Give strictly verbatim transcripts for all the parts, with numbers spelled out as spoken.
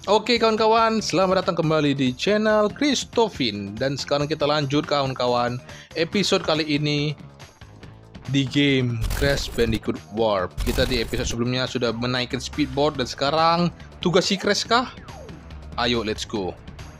Oke kawan-kawan, selamat datang kembali di channel Christophin. Dan sekarang kita lanjut kawan-kawan. Episode kali ini di game Crash Bandicoot Warp. Kita di episode sebelumnya sudah menaikkan speedboat. Dan sekarang tugas si Crash kah? Ayo let's go.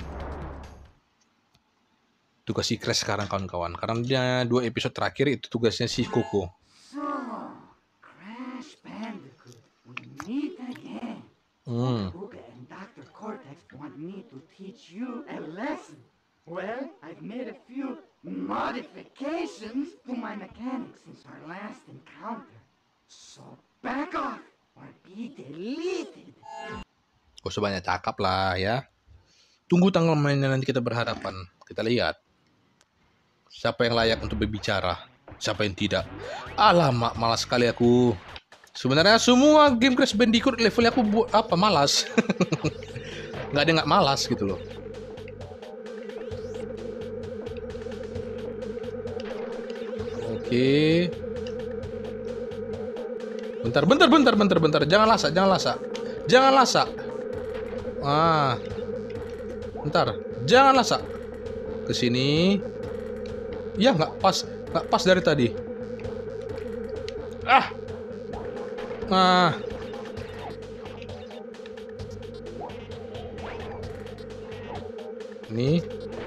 Tugas si Crash sekarang kawan-kawan. Karena dia dua episode terakhir itu tugasnya si Coco. So, Crash Bandicoot, we meet again. Hmm. Uga and Doctor Cortex want me to teach you a lesson. Well, I've made a few modifications to my mechanics since our last encounter. So back off or be deleted. Gak usah banyak cakap lah ya. Tunggu tanggal mainnya nanti kita berhadapan. Kita lihat siapa yang layak untuk berbicara, siapa yang tidak. Alamak, malas sekali aku. Sebenarnya semua game Crash Bandicoot levelnya aku buat apa malas. Nggak ada nggak malas gitu loh. Oke. Bentar, bentar, bentar, bentar, bentar. Jangan lasak, jangan lasak. Jangan lasak. Ah. Bentar. Jangan lasak. Ke sini. Ya nggak pas, nggak pas dari tadi. Ah. Nah. Ini.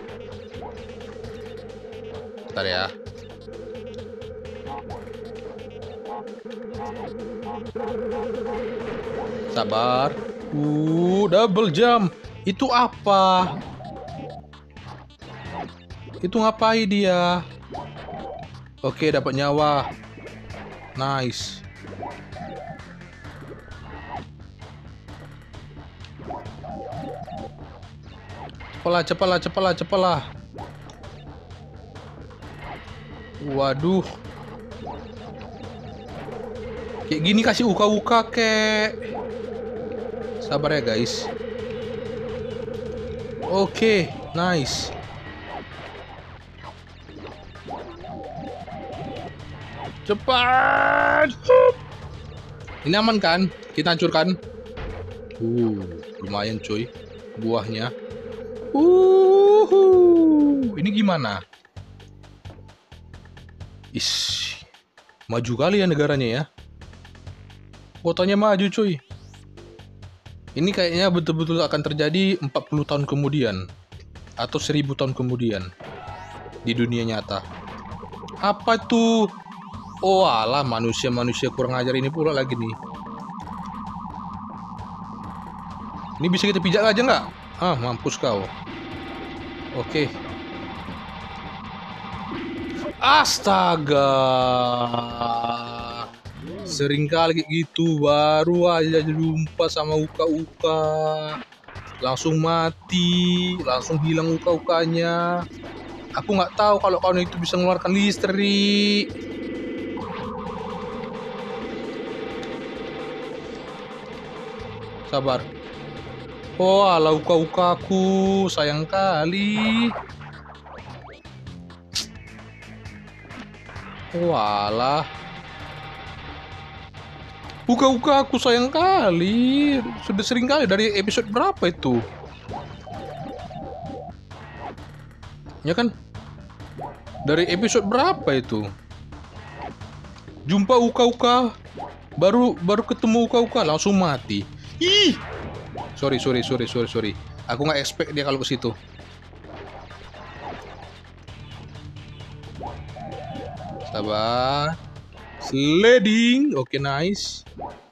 Bentar ya. Sabar. Uh, double jump. Itu apa? Itu ngapain dia? Oke, dapat nyawa. Nice. Cepatlah, cepatlah, cepatlah, cepatlah. Waduh. Kayak gini kasih uka-uka kek. Sabar ya guys. Oke, nice. Cepat. Ini aman kan? Kita hancurkan. Uh, lumayan cuy. Buahnya. Uh, ini gimana? Is, maju kali ya negaranya ya. Kotanya maju cuy. Ini kayaknya betul-betul akan terjadi empat puluh tahun kemudian atau seribu tahun kemudian di dunia nyata. Apa tuh? Oh alah, manusia-manusia kurang ajar ini pula lagi nih. Ini bisa kita pijak aja nggak? Ah, mampus kau. Oke. Astaga. Sering kali kayak gitu, baru aja jumpa sama uka-uka. Langsung mati, langsung hilang uka-ukanya. Aku nggak tahu kalau kawan itu bisa mengeluarkan listrik. Sabar. Oh, ala uka-ukaku, sayang kali. Walah. Uka-uka aku sayang kali. Sudah sering kali dari episode berapa itu? Ya kan? Dari episode berapa itu? Jumpa uka-uka, baru baru ketemu uka-uka langsung mati. Ih. Sorry, sorry, sorry, sorry, sorry. Aku nggak expect dia kalau ke situ. Sabar. Sliding. Oke, okay, nice.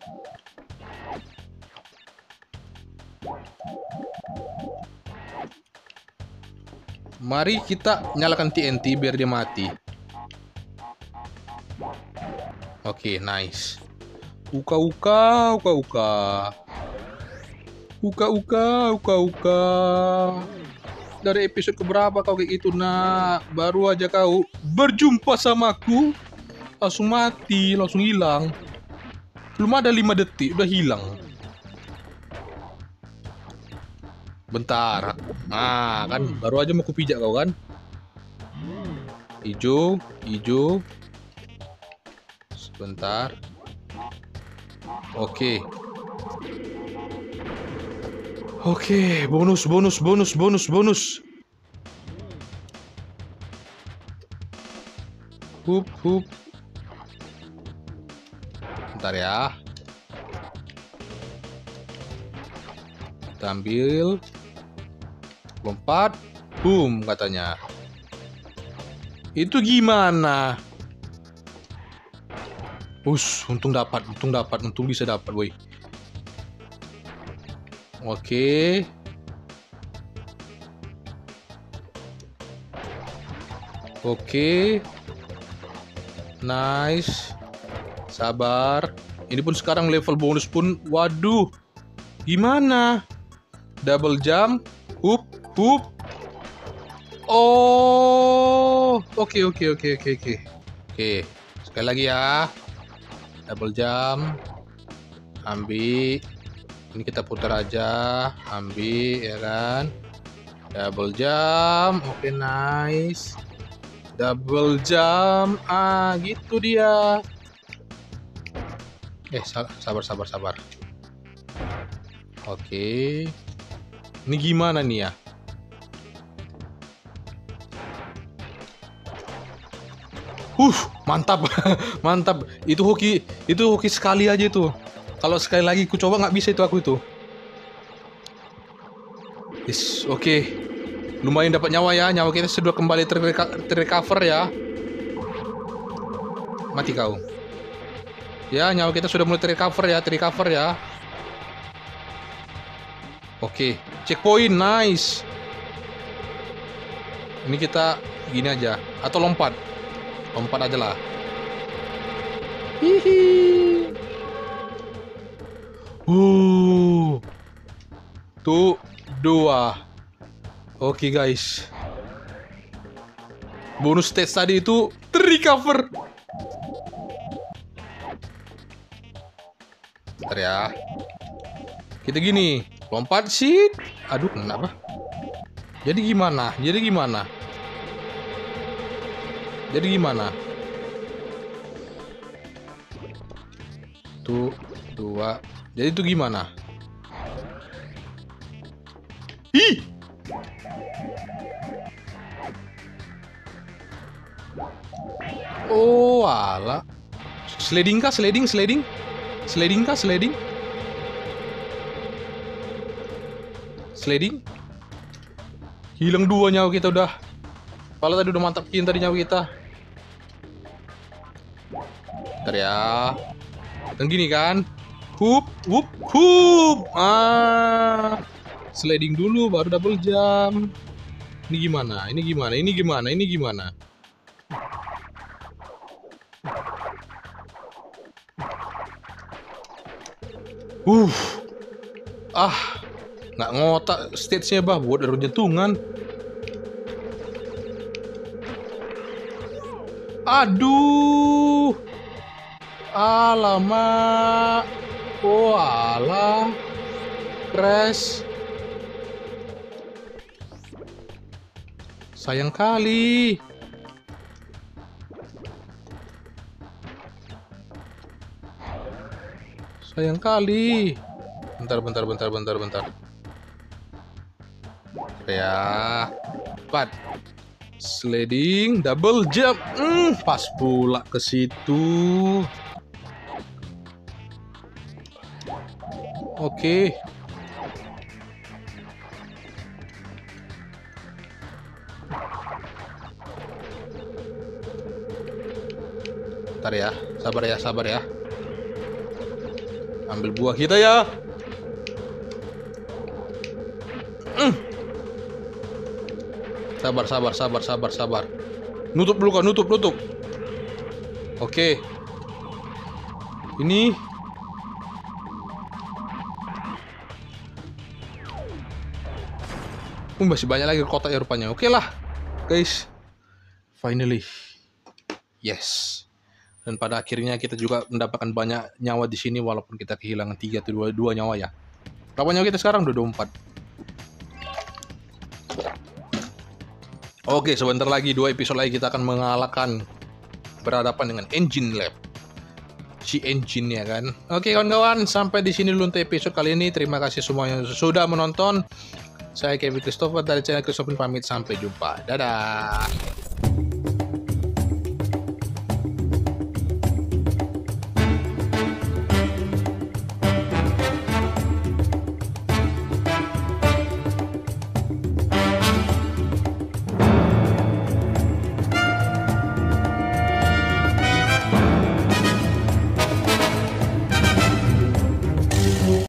Mari kita nyalakan T N T biar dia mati. Oke, okay, nice. Uka-uka, uka-uka. Uka-uka, uka-uka. Dari episode keberapa kau kayak gitu, nak? Baru aja kau berjumpa sama aku, langsung mati, langsung hilang. Belum ada lima detik, udah hilang. Bentar. Nah, kan baru aja mau kupijak kau kan. Hijau, hijau. Sebentar. Oke. Oke, bonus, bonus, bonus, bonus, bonus. Hup, hup. Bentar ya. Kita ambil. Lompat. Boom katanya. Itu gimana? Us, untung dapat, untung dapat, untung bisa dapat, boy. Oke. Oke. Nice. Sabar. Ini pun sekarang level bonus pun. Waduh. Gimana? Double jump. Hup, hup. Oh. Oke, oke, oke, oke, oke. Oke. Sekali lagi ya. Double jump. Ambil. Ini kita putar aja. Ambil, ya kan. Double jump. Oke, nice. Double jump. Ah, gitu dia. Eh, sabar, sabar, sabar. Oke. Ini gimana nih ya? Uh, mantap. Mantap. Itu hoki, itu hoki sekali aja itu. Kalau sekali lagi ku coba nggak bisa itu aku itu. Yes, oke. Okay. Lumayan dapat nyawa ya. Nyawa kita sudah kembali terrecover ya. Mati kau. Ya, nyawa kita sudah mulai terrecover ya, terrecover ya. Oke, okay. Checkpoint, nice. Ini kita gini aja, atau lompat. Lompat aja lah. Hihi. Uh. Tuh, dua. Oke, okay, guys. Bonus stage tadi itu terrecover. Bentar ya. Kita gini, lompat sih. Aduh, kenapa? Jadi gimana? Jadi gimana? Jadi gimana? Tuh, dua. Jadi itu gimana? Ih! Oh, ala. Sliding kah? Sliding, sliding? Sliding kah? Sliding? Sliding? Hilang dua nyawa kita udah. Kalau tadi udah mantap tadi nyawa kita. Bentar ya. Dan gini kan. Hup, hup, hup. Ah. Sliding dulu baru double jump. Ini gimana? Ini gimana? Ini gimana? Ini gimana? Uh. Ah. Nggak ngotak stage-nya bah buat ada jentungan. Aduh. Alamak. Oh alah. Crash. Sayang kali. Sayang kali. Bentar, bentar, bentar, bentar, bentar. Ya. Empat. Sliding, double jump. Hmm, pas pula ke situ. Oke. Bentar ya, sabar ya, sabar ya. Ambil buah kita ya. Mm. Sabar, sabar, sabar, sabar, sabar. Nutup dulu kan, nutup, nutup. Oke. Ini. Uh, masih banyak lagi kotak ya rupanya. Oke lah, guys. Finally. Yes. Dan pada akhirnya kita juga mendapatkan banyak nyawa di sini walaupun kita kehilangan tiga atau dua, dua nyawa ya. Berapa nyawa kita sekarang? Udah dua puluh empat. Oke, sebentar lagi dua episode lagi kita akan mengalahkan berhadapan dengan Engine Lab. si engine-nya kan. Oke kawan-kawan, sampai di sini dulu untuk episode kali ini. Terima kasih semuanya yang sudah menonton. Saya Kevin Christopher dari channel Christopher pamit, sampai jumpa. Dadah.